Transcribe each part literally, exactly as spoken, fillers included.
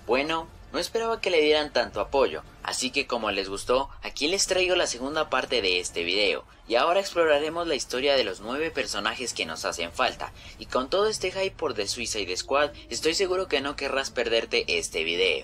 Bueno, no esperaba que le dieran tanto apoyo, así que como les gustó, aquí les traigo la segunda parte de este video, y ahora exploraremos la historia de los nueve personajes que nos hacen falta, y con todo este hype por The Suicide Squad, estoy seguro que no querrás perderte este video.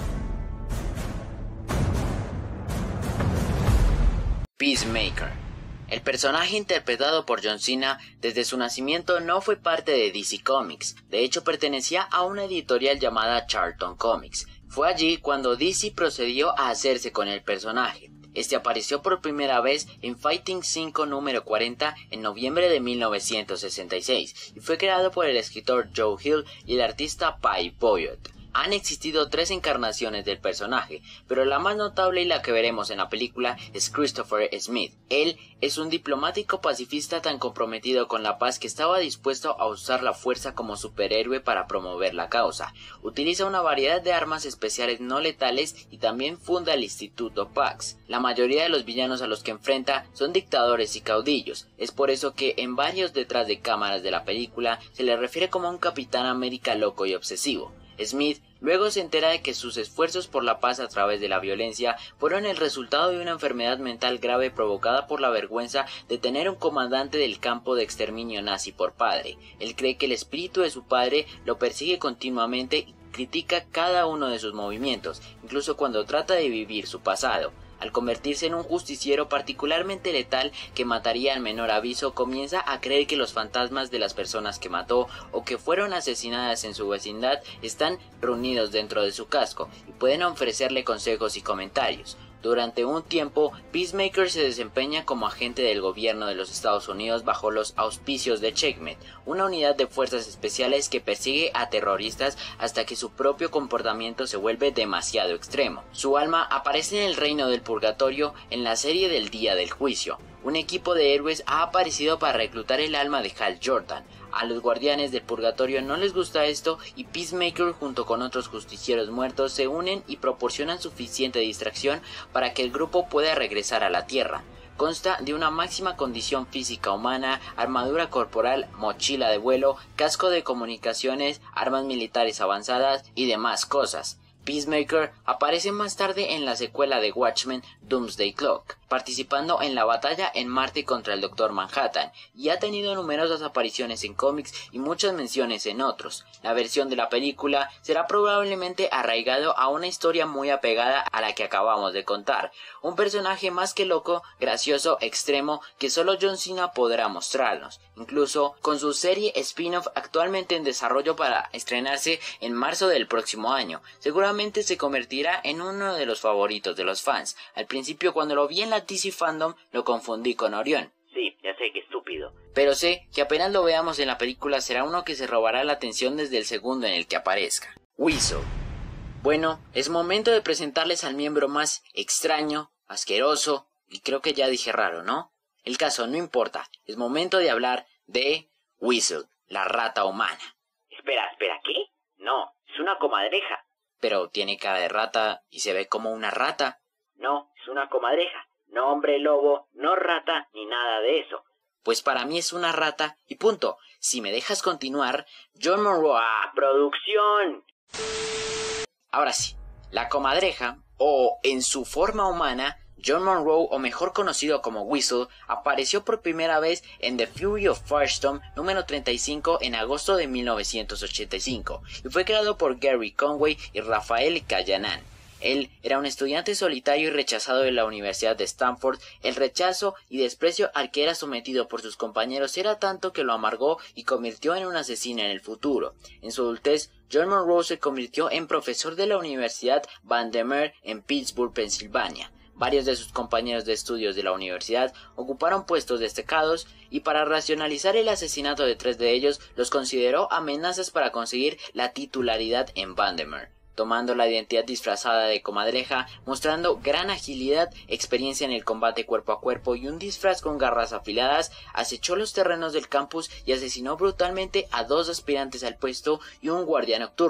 Peacemaker. El personaje interpretado por John Cena desde su nacimiento no fue parte de D C Comics, de hecho pertenecía a una editorial llamada Charlton Comics. Fue allí cuando D C procedió a hacerse con el personaje. Este apareció por primera vez en Fighting cinco número cuarenta en noviembre de mil novecientos sesenta y seis y fue creado por el escritor Joe Hill y el artista Pai Boyett. Han existido tres encarnaciones del personaje, pero la más notable y la que veremos en la película es Christopher Smith. Él es un diplomático pacifista tan comprometido con la paz que estaba dispuesto a usar la fuerza como superhéroe para promover la causa. Utiliza una variedad de armas especiales no letales y también funda el Instituto Pax. La mayoría de los villanos a los que enfrenta son dictadores y caudillos. Es por eso que en varios detrás de cámaras de la película se le refiere como un Capitán América loco y obsesivo. Smith luego se entera de que sus esfuerzos por la paz a través de la violencia fueron el resultado de una enfermedad mental grave provocada por la vergüenza de tener un comandante del campo de exterminio nazi por padre. Él cree que el espíritu de su padre lo persigue continuamente y critica cada uno de sus movimientos, incluso cuando trata de vivir su pasado. Al convertirse en un justiciero particularmente letal que mataría al menor aviso, comienza a creer que los fantasmas de las personas que mató o que fueron asesinadas en su vecindad están reunidos dentro de su casco y pueden ofrecerle consejos y comentarios. Durante un tiempo, Peacemaker se desempeña como agente del gobierno de los Estados Unidos bajo los auspicios de Checkmate, una unidad de fuerzas especiales que persigue a terroristas hasta que su propio comportamiento se vuelve demasiado extremo. Su alma aparece en el reino del purgatorio en la serie del Día del Juicio. Un equipo de héroes ha aparecido para reclutar el alma de Hal Jordan. A los guardianes del purgatorio no les gusta esto y Peacemaker junto con otros justicieros muertos se unen y proporcionan suficiente distracción para que el grupo pueda regresar a la Tierra. Consta de una máxima condición física humana, armadura corporal, mochila de vuelo, casco de comunicaciones, armas militares avanzadas y demás cosas. Peacemaker aparece más tarde en la secuela de Watchmen Doomsday Clock, participando en la batalla en Marte contra el Doctor Manhattan, y ha tenido numerosas apariciones en cómics y muchas menciones en otros. La versión de la película será probablemente arraigado a una historia muy apegada a la que acabamos de contar, un personaje más que loco, gracioso, extremo, que solo John Cena podrá mostrarnos, incluso con su serie spin-off actualmente en desarrollo para estrenarse en marzo del próximo año. Seguramente se convertirá en uno de los favoritos de los fans. Al principio, cuando lo vi en la D C Fandom, lo confundí con Orión. Sí, ya sé que estúpido. Pero sé que apenas lo veamos en la película será uno que se robará la atención desde el segundo en el que aparezca. Weasel. Bueno, es momento de presentarles al miembro más extraño, asqueroso y creo que ya dije raro, ¿no? El caso no importa, es momento de hablar de Weasel, la rata humana. Espera, espera, ¿qué? No, es una comadreja. Pero tiene cara de rata y se ve como una rata. No, es una comadreja. No hombre lobo, no rata, ni nada de eso. Pues para mí es una rata y punto. Si me dejas continuar, John Monroe... ¡Ah, producción! Ahora sí, la comadreja, o en su forma humana, John Monroe, o mejor conocido como Weasel, apareció por primera vez en The Fury of Firestorm número treinta y cinco en agosto de mil novecientos ochenta y cinco y fue creado por Gary Conway y Rafael Callanan. Él era un estudiante solitario y rechazado de la Universidad de Stanford. El rechazo y desprecio al que era sometido por sus compañeros era tanto que lo amargó y convirtió en un asesino en el futuro. En su adultez, John Monroe se convirtió en profesor de la Universidad Vandermeer en Pittsburgh, Pensilvania. Varios de sus compañeros de estudios de la universidad ocuparon puestos destacados y para racionalizar el asesinato de tres de ellos los consideró amenazas para conseguir la titularidad en Vandermeer. Tomando la identidad disfrazada de comadreja, mostrando gran agilidad, experiencia en el combate cuerpo a cuerpo y un disfraz con garras afiladas, acechó los terrenos del campus y asesinó brutalmente a dos aspirantes al puesto y un guardia nocturno.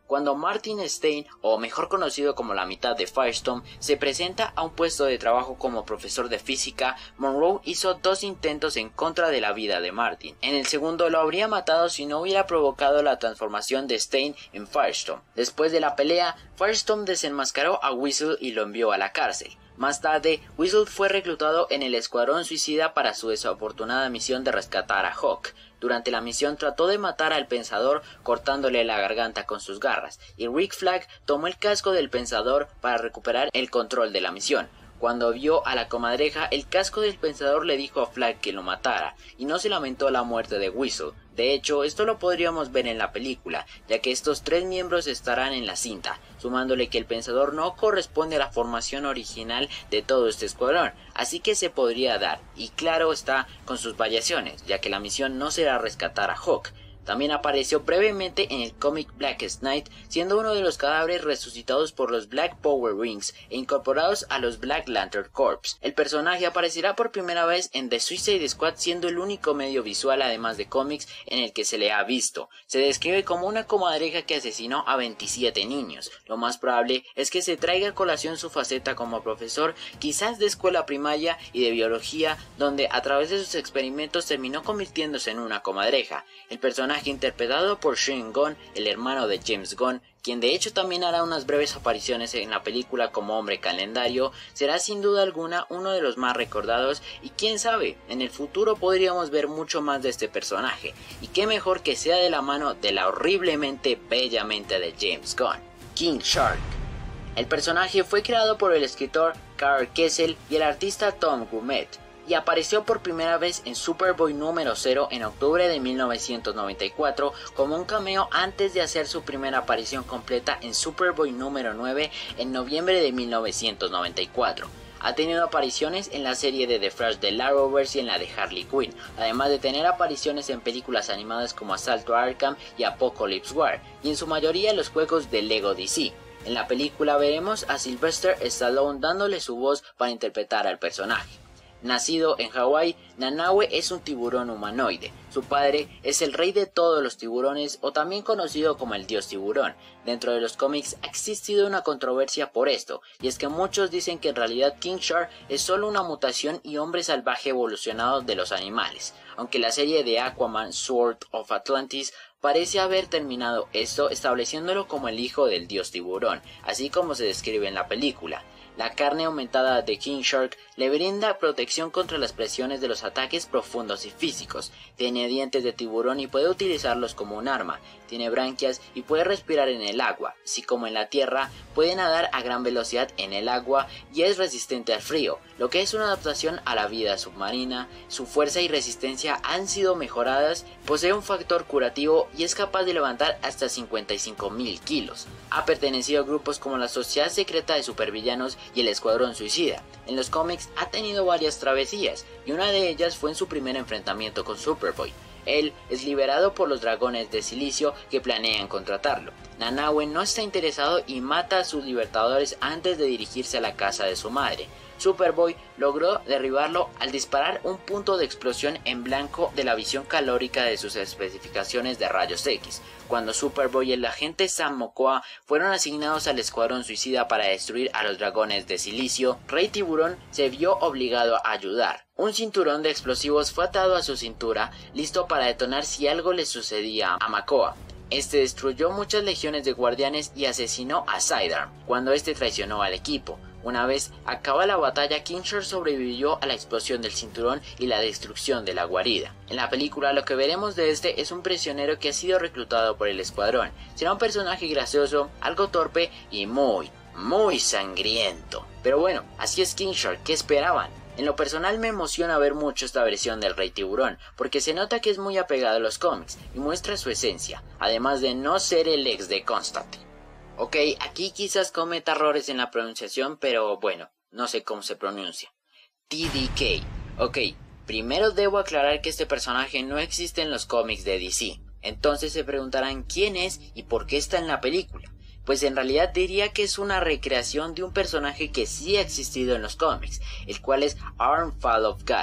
Cuando Martin Stein, o mejor conocido como la mitad de Firestorm, se presenta a un puesto de trabajo como profesor de física, Monroe hizo dos intentos en contra de la vida de Martin. En el segundo lo habría matado si no hubiera provocado la transformación de Stein en Firestorm. Después de la pelea, Firestorm desenmascaró a Whistle y lo envió a la cárcel. Más tarde, Whistle fue reclutado en el Escuadrón Suicida para su desafortunada misión de rescatar a Hawk. Durante la misión trató de matar al Pensador cortándole la garganta con sus garras, y Rick Flag tomó el casco del Pensador para recuperar el control de la misión. Cuando vio a la comadreja, el casco del Pensador le dijo a Flag que lo matara, y no se lamentó la muerte de Whistle. De hecho, esto lo podríamos ver en la película, ya que estos tres miembros estarán en la cinta, sumándole que el Pensador no corresponde a la formación original de todo este escuadrón, así que se podría dar, y claro está con sus variaciones, ya que la misión no será rescatar a Hawk. También apareció brevemente en el cómic Blackest Night, siendo uno de los cadáveres resucitados por los Black Power Rings e incorporados a los Black Lantern Corps. El personaje aparecerá por primera vez en The Suicide Squad, siendo el único medio visual, además de cómics, en el que se le ha visto. Se describe como una comadreja que asesinó a veintisiete niños. Lo más probable es que se traiga a colación su faceta como profesor, quizás de escuela primaria y de biología, donde a través de sus experimentos terminó convirtiéndose en una comadreja. El personaje interpretado por Sean Gunn, el hermano de James Gunn, quien de hecho también hará unas breves apariciones en la película como hombre calendario, será sin duda alguna uno de los más recordados, y quién sabe, en el futuro podríamos ver mucho más de este personaje, y qué mejor que sea de la mano de la horriblemente bella mente de James Gunn. King Shark. El personaje fue creado por el escritor Karl Kesel y el artista Tom Grumet, y apareció por primera vez en Superboy número cero en octubre de mil novecientos noventa y cuatro como un cameo antes de hacer su primera aparición completa en Superboy número nueve en noviembre de mil novecientos noventa y cuatro. Ha tenido apariciones en la serie de The Flash de Arrowverse y en la de Harley Quinn, además de tener apariciones en películas animadas como Asalto a Arkham y Apocalypse War, y en su mayoría en los juegos de Lego D C. En la película veremos a Sylvester Stallone dándole su voz para interpretar al personaje. Nacido en Hawái, Nanaue es un tiburón humanoide. Su padre es el rey de todos los tiburones, o también conocido como el dios tiburón. Dentro de los cómics ha existido una controversia por esto, y es que muchos dicen que en realidad King Shark es solo una mutación y hombre salvaje evolucionado de los animales, aunque la serie de Aquaman Sword of Atlantis parece haber terminado esto, estableciéndolo como el hijo del dios tiburón, así como se describe en la película. La carne aumentada de King Shark le brinda protección contra las presiones de los ataques profundos y físicos. Tiene dientes de tiburón y puede utilizarlos como un arma. Tiene branquias y puede respirar en el agua. Así como en la tierra, puede nadar a gran velocidad en el agua y es resistente al frío, lo que es una adaptación a la vida submarina. Su fuerza y resistencia han sido mejoradas, posee un factor curativo y es capaz de levantar hasta cincuenta y cinco mil kilos. Ha pertenecido a grupos como la Sociedad Secreta de Supervillanos y el Escuadrón Suicida. En los cómics ha tenido varias travesías, y una de ellas fue en su primer enfrentamiento con Superboy. Él es liberado por los dragones de silicio que planean contratarlo. Nanaue no está interesado y mata a sus libertadores antes de dirigirse a la casa de su madre. Superboy logró derribarlo al disparar un punto de explosión en blanco de la visión calórica de sus especificaciones de rayos X. Cuando Superboy y el agente Sam Mokoa fueron asignados al Escuadrón Suicida para destruir a los dragones de silicio, Rey Tiburón se vio obligado a ayudar. Un cinturón de explosivos fue atado a su cintura, listo para detonar si algo le sucedía a Mokoa. Este destruyó muchas legiones de guardianes y asesinó a Sidearm cuando este traicionó al equipo. Una vez acaba la batalla, King Shark sobrevivió a la explosión del cinturón y la destrucción de la guarida. En la película lo que veremos de este es un prisionero que ha sido reclutado por el escuadrón. Será un personaje gracioso, algo torpe y muy, muy sangriento. Pero bueno, así es King Shark, ¿qué esperaban? En lo personal me emociona ver mucho esta versión del Rey Tiburón, porque se nota que es muy apegado a los cómics y muestra su esencia, además de no ser el ex de Constantine. Ok, aquí quizás cometa errores en la pronunciación, pero bueno, no sé cómo se pronuncia. T D K. Ok, primero debo aclarar que este personaje no existe en los cómics de D C. Entonces se preguntarán quién es y por qué está en la película. Pues en realidad diría que es una recreación de un personaje que sí ha existido en los cómics, el cual es Arm Fall of Guy.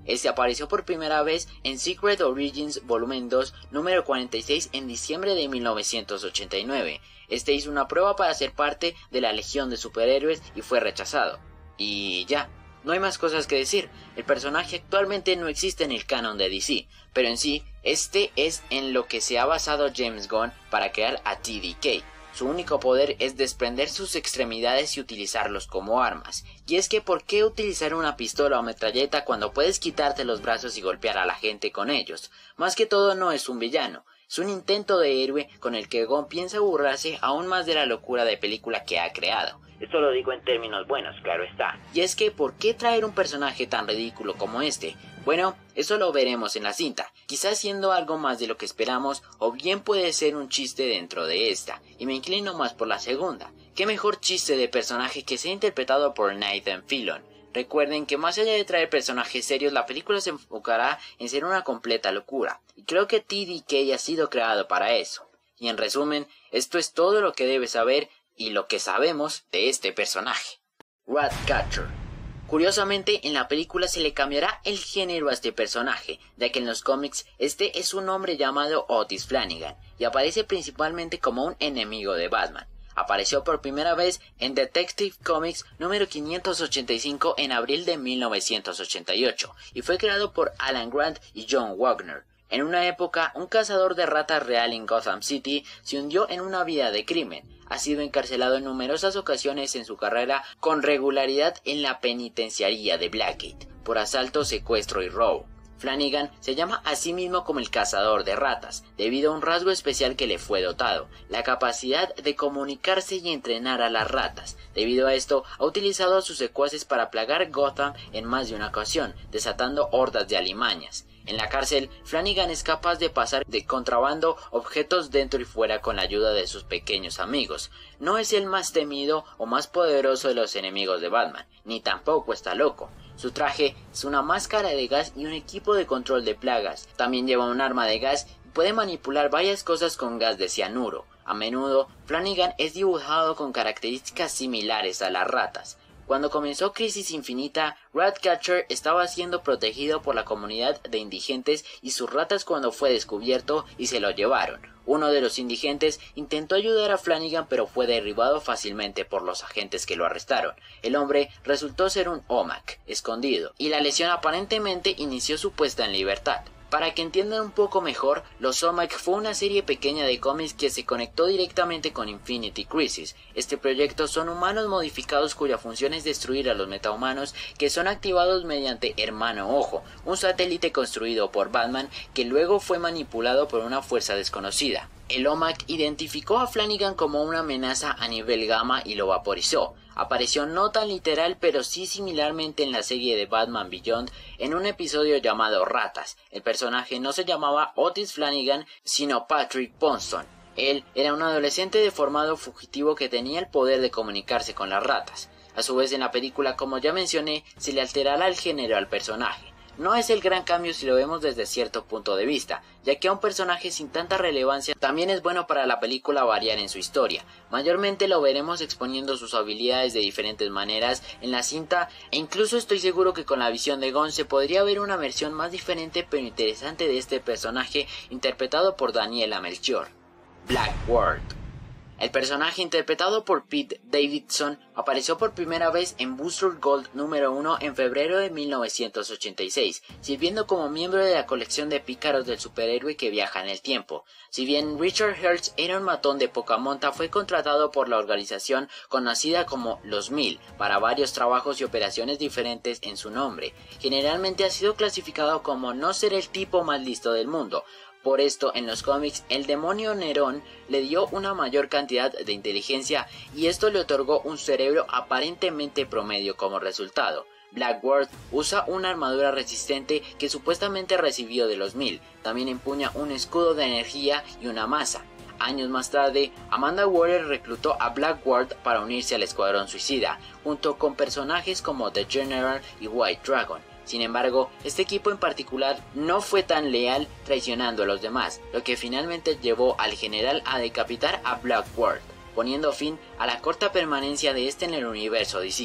Este apareció por primera vez en Secret Origins Volumen dos, número cuarenta y seis en diciembre de mil novecientos ochenta y nueve. Este hizo una prueba para ser parte de la Legión de Superhéroes y fue rechazado. Y ya, no hay más cosas que decir. El personaje actualmente no existe en el canon de D C, pero en sí, este es en lo que se ha basado James Gunn para crear a T D K. Su único poder es desprender sus extremidades y utilizarlos como armas. Y es que ¿por qué utilizar una pistola o metralleta cuando puedes quitarte los brazos y golpear a la gente con ellos? Más que todo no es un villano, es un intento de héroe con el que Gunn piensa burlarse aún más de la locura de película que ha creado. Esto lo digo en términos buenos, claro está. Y es que ¿por qué traer un personaje tan ridículo como este? Bueno, eso lo veremos en la cinta, quizás siendo algo más de lo que esperamos o bien puede ser un chiste dentro de esta, y me inclino más por la segunda. ¿Qué mejor chiste de personaje que sea interpretado por Nathan Fillion? Recuerden que más allá de traer personajes serios, la película se enfocará en ser una completa locura, y creo que T D K ha sido creado para eso. Y en resumen, esto es todo lo que debes saber y lo que sabemos de este personaje. Ratcatcher. Curiosamente, en la película se le cambiará el género a este personaje, ya que en los cómics este es un hombre llamado Otis Flanagan, y aparece principalmente como un enemigo de Batman. Apareció por primera vez en Detective Comics número quinientos ochenta y cinco en abril de mil novecientos ochenta y ocho, y fue creado por Alan Grant y John Wagner. En una época, un cazador de ratas real en Gotham City se hundió en una vida de crimen. Ha sido encarcelado en numerosas ocasiones en su carrera con regularidad en la penitenciaría de Blackgate por asalto, secuestro y robo. Flanagan se llama a sí mismo como el cazador de ratas, debido a un rasgo especial que le fue dotado, la capacidad de comunicarse y entrenar a las ratas. Debido a esto, ha utilizado a sus secuaces para plagar Gotham en más de una ocasión, desatando hordas de alimañas. En la cárcel, Flanagan es capaz de pasar de contrabando objetos dentro y fuera con la ayuda de sus pequeños amigos. No es el más temido o más poderoso de los enemigos de Batman, ni tampoco está loco. Su traje es una máscara de gas y un equipo de control de plagas. También lleva un arma de gas y puede manipular varias cosas con gas de cianuro. A menudo, Flanagan es dibujado con características similares a las ratas. Cuando comenzó Crisis Infinita, Ratcatcher estaba siendo protegido por la comunidad de indigentes y sus ratas cuando fue descubierto y se lo llevaron. Uno de los indigentes intentó ayudar a Flanagan pero fue derribado fácilmente por los agentes que lo arrestaron. El hombre resultó ser un O M A C escondido y la lesión aparentemente inició su puesta en libertad. Para que entiendan un poco mejor, los O M A C fue una serie pequeña de cómics que se conectó directamente con Infinity Crisis. Este proyecto son humanos modificados cuya función es destruir a los metahumanos que son activados mediante Hermano Ojo, un satélite construido por Batman que luego fue manipulado por una fuerza desconocida. El O M A C identificó a Flanagan como una amenaza a nivel gamma y lo vaporizó. Apareció no tan literal pero sí similarmente en la serie de Batman Beyond en un episodio llamado Ratas. El personaje no se llamaba Otis Flanagan sino Patrick Ponston. Él era un adolescente deformado fugitivo que tenía el poder de comunicarse con las ratas. A su vez en la película, como ya mencioné, se le alterará el género al personaje. No es el gran cambio si lo vemos desde cierto punto de vista, ya que a un personaje sin tanta relevancia también es bueno para la película variar en su historia. Mayormente lo veremos exponiendo sus habilidades de diferentes maneras en la cinta e incluso estoy seguro que con la visión de Gunn se podría ver una versión más diferente pero interesante de este personaje interpretado por Daniela Melchior. Black World. El personaje interpretado por Pete Davidson apareció por primera vez en Booster Gold número uno en febrero de mil novecientos ochenta y seis, sirviendo como miembro de la colección de pícaros del superhéroe que viaja en el tiempo. Si bien Richard Hertz era un matón de poca monta, fue contratado por la organización conocida como Los Mil para varios trabajos y operaciones diferentes en su nombre. Generalmente ha sido clasificado como no ser el tipo más listo del mundo. Por esto, en los cómics, el demonio Nerón le dio una mayor cantidad de inteligencia y esto le otorgó un cerebro aparentemente promedio como resultado. Black World usa una armadura resistente que supuestamente recibió de los Mil. También empuña un escudo de energía y una maza. Años más tarde, Amanda Waller reclutó a Black World para unirse al Escuadrón Suicida, junto con personajes como The General y White Dragon. Sin embargo, este equipo en particular no fue tan leal, traicionando a los demás, lo que finalmente llevó al general a decapitar a Black World, poniendo fin a la corta permanencia de este en el universo D C.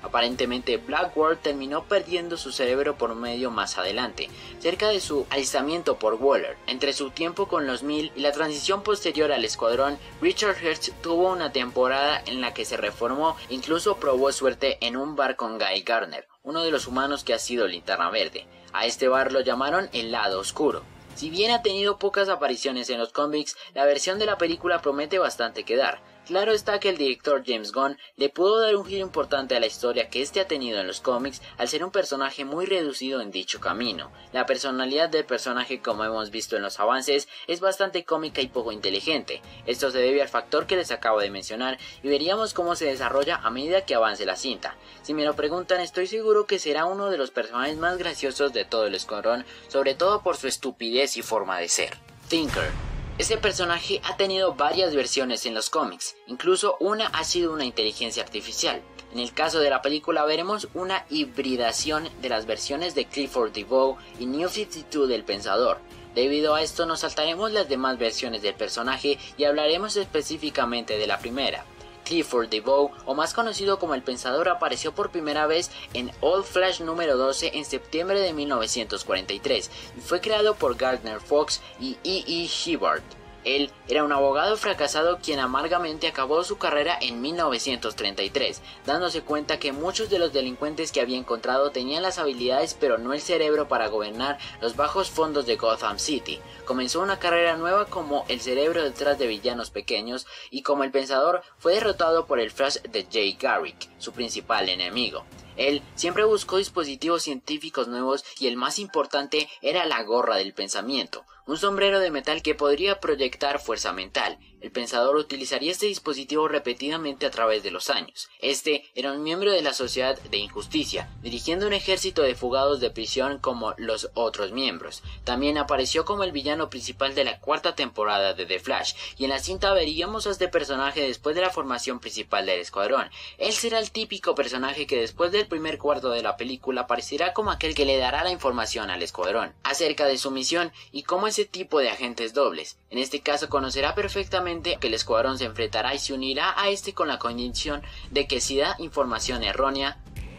Aparentemente Blackguard terminó perdiendo su cerebro por medio más adelante, cerca de su alistamiento por Waller. Entre su tiempo con los mil y la transición posterior al escuadrón, Richard Hurst tuvo una temporada en la que se reformó e incluso probó suerte en un bar con Guy Gardner, uno de los humanos que ha sido Linterna Verde. A este bar lo llamaron el lado oscuro. Si bien ha tenido pocas apariciones en los cómics, la versión de la película promete bastante que dar. Claro está que el director James Gunn le pudo dar un giro importante a la historia que este ha tenido en los cómics al ser un personaje muy reducido en dicho camino. La personalidad del personaje, como hemos visto en los avances, es bastante cómica y poco inteligente. Esto se debe al factor que les acabo de mencionar y veríamos cómo se desarrolla a medida que avance la cinta. Si me lo preguntan, estoy seguro que será uno de los personajes más graciosos de todo el escuadrón, sobre todo por su estupidez y forma de ser. Thinker. Este personaje ha tenido varias versiones en los cómics, incluso una ha sido una inteligencia artificial. En el caso de la película veremos una hibridación de las versiones de Clifford DeVoe y New cincuenta y dos del Pensador. Debido a esto nos saltaremos las demás versiones del personaje y hablaremos específicamente de la primera. Clifford DeVoe, o más conocido como el Pensador, apareció por primera vez en All Flash número doce en septiembre de mil novecientos cuarenta y tres y fue creado por Gardner Fox y E E Hibbert. Él era un abogado fracasado quien amargamente acabó su carrera en mil novecientos treinta y tres, dándose cuenta que muchos de los delincuentes que había encontrado tenían las habilidades pero no el cerebro para gobernar los bajos fondos de Gotham City. Comenzó una carrera nueva como el cerebro detrás de villanos pequeños y como el Pensador fue derrotado por el Flash de Jay Garrick, su principal enemigo. Él siempre buscó dispositivos científicos nuevos y el más importante era la gorra del pensamiento, un sombrero de metal que podría proyectar fuerza mental. El Pensador utilizaría este dispositivo repetidamente a través de los años. Este era un miembro de la Sociedad de Injusticia, dirigiendo un ejército de fugados de prisión como los otros miembros. También apareció como el villano principal de la cuarta temporada de The Flash, y en la cinta veríamos a este personaje después de la formación principal del escuadrón. Él será el típico personaje que después del primer cuarto de la película aparecerá como aquel que le dará la información al escuadrón acerca de su misión y cómo ese tipo de agentes dobles. En este caso conocerá perfectamente que el escuadrón se enfrentará y se unirá a este con la condición de que si da información errónea,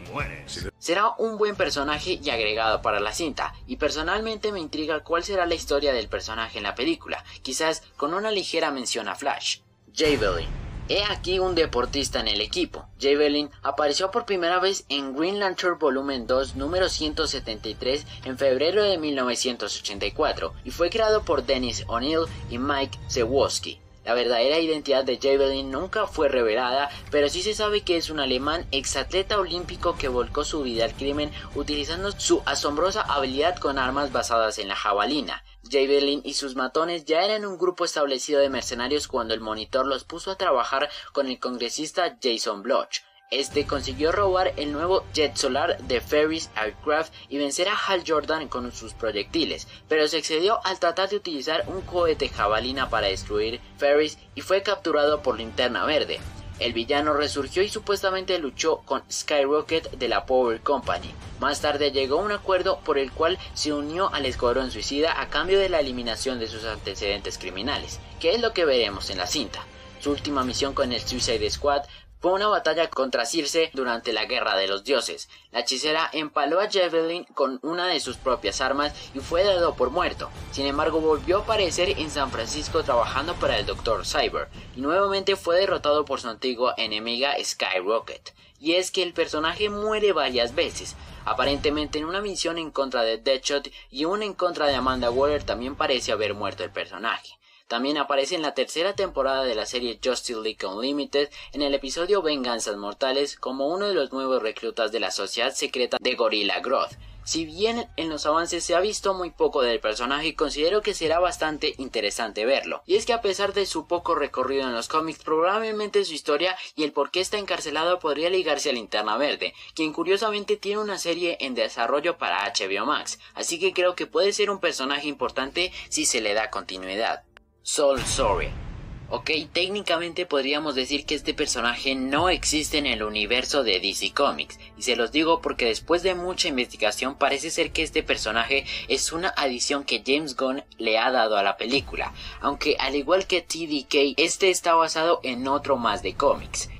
será un buen personaje y agregado para la cinta, y personalmente me intriga cuál será la historia del personaje en la película, quizás con una ligera mención a Flash. Javelin. He aquí un deportista en el equipo. Javelin apareció por primera vez en Green Lantern Volumen dos número ciento setenta y tres en febrero de mil novecientos ochenta y cuatro y fue creado por Dennis O'Neil y Mike Zewoski. La verdadera identidad de Javelin nunca fue revelada, pero sí se sabe que es un alemán exatleta olímpico que volcó su vida al crimen utilizando su asombrosa habilidad con armas basadas en la jabalina. Javelin y sus matones ya eran un grupo establecido de mercenarios cuando el Monitor los puso a trabajar con el congresista Jason Bloch. Este consiguió robar el nuevo jet solar de Ferris Aircraft y vencer a Hal Jordan con sus proyectiles, pero se excedió al tratar de utilizar un cohete jabalina para destruir Ferris y fue capturado por Linterna Verde. El villano resurgió y supuestamente luchó con Skyrocket de la Power Company. Más tarde llegó a un acuerdo por el cual se unió al Escuadrón Suicida a cambio de la eliminación de sus antecedentes criminales, que es lo que veremos en la cinta. Su última misión con el Suicide Squad fue una batalla contra Circe durante la Guerra de los Dioses. La hechicera empaló a Javelin con una de sus propias armas y fue dado por muerto. Sin embargo, volvió a aparecer en San Francisco trabajando para el doctor Cyber y nuevamente fue derrotado por su antigua enemiga Skyrocket. Y es que el personaje muere varias veces. Aparentemente en una misión en contra de Deadshot y una en contra de Amanda Waller también parece haber muerto el personaje. También aparece en la tercera temporada de la serie Justice League Unlimited en el episodio Venganzas Mortales como uno de los nuevos reclutas de la sociedad secreta de Gorilla Grodd. Si bien en los avances se ha visto muy poco del personaje, considero que será bastante interesante verlo. Y es que a pesar de su poco recorrido en los cómics, probablemente su historia y el por qué está encarcelado podría ligarse a Linterna Verde, quien curiosamente tiene una serie en desarrollo para H B O Max, así que creo que puede ser un personaje importante si se le da continuidad. Soul Sorry. Ok, técnicamente podríamos decir que este personaje no existe en el universo de D C Comics, y se los digo porque después de mucha investigación parece ser que este personaje es una adición que James Gunn le ha dado a la película, aunque al igual que T D K, este está basado en otro más de cómics.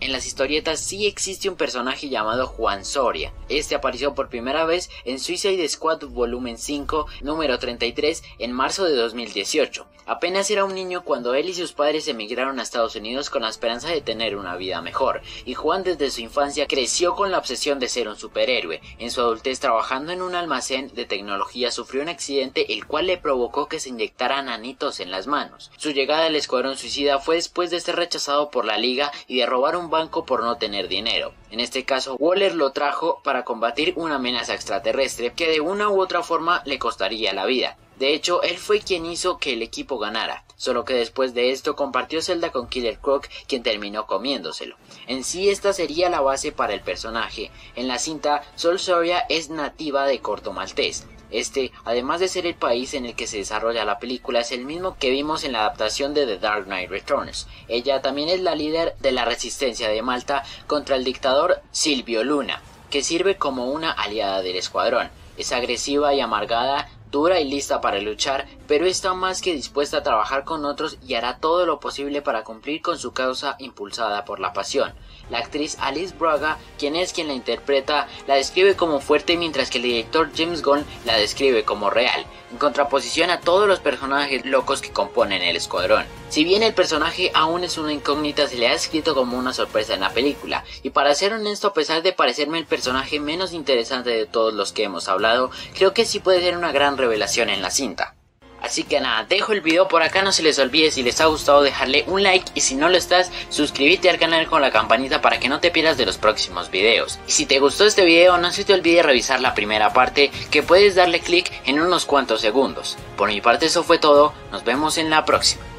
en las historietas sí existe un personaje llamado Juan Soria. Este apareció por primera vez en Suicide Squad volumen cinco, número treinta y tres, en marzo de dos mil dieciocho. Apenas era un niño cuando él y sus padres emigraron a Estados Unidos con la esperanza de tener una vida mejor, y Juan desde su infancia creció con la obsesión de ser un superhéroe. En su adultez, trabajando en un almacén de tecnología, sufrió un accidente el cual le provocó que se inyectara nanitos en las manos. Su llegada al Escuadrón Suicida fue después de ser rechazado por la Liga y de robar un banco por no tener dinero. En este caso, Waller lo trajo para combatir una amenaza extraterrestre que de una u otra forma le costaría la vida. De hecho, él fue quien hizo que el equipo ganara, solo que después de esto compartió celda con Killer Croc, quien terminó comiéndoselo. En sí, esta sería la base para el personaje. En la cinta, Sol Soria es nativa de Corto Maltés. Este, además de ser el país en el que se desarrolla la película, es el mismo que vimos en la adaptación de The Dark Knight Returns. Ella también es la líder de la resistencia de Malta contra el dictador Silvio Luna, que sirve como una aliada del escuadrón. Es agresiva y amargada, dura y lista para luchar, pero está más que dispuesta a trabajar con otros y hará todo lo posible para cumplir con su causa impulsada por la pasión. La actriz Alice Braga, quien es quien la interpreta, la describe como fuerte, mientras que el director James Gunn la describe como real, en contraposición a todos los personajes locos que componen el escuadrón. Si bien el personaje aún es una incógnita, se le ha escrito como una sorpresa en la película, y para ser honesto, a pesar de parecerme el personaje menos interesante de todos los que hemos hablado, creo que sí puede ser una gran revelación en la cinta. Así que nada, dejo el video por acá, no se les olvide si les ha gustado dejarle un like y si no lo estás, suscríbete al canal con la campanita para que no te pierdas de los próximos videos. Y si te gustó este video, no se te olvide revisar la primera parte, que puedes darle clic en unos cuantos segundos. Por mi parte eso fue todo, nos vemos en la próxima.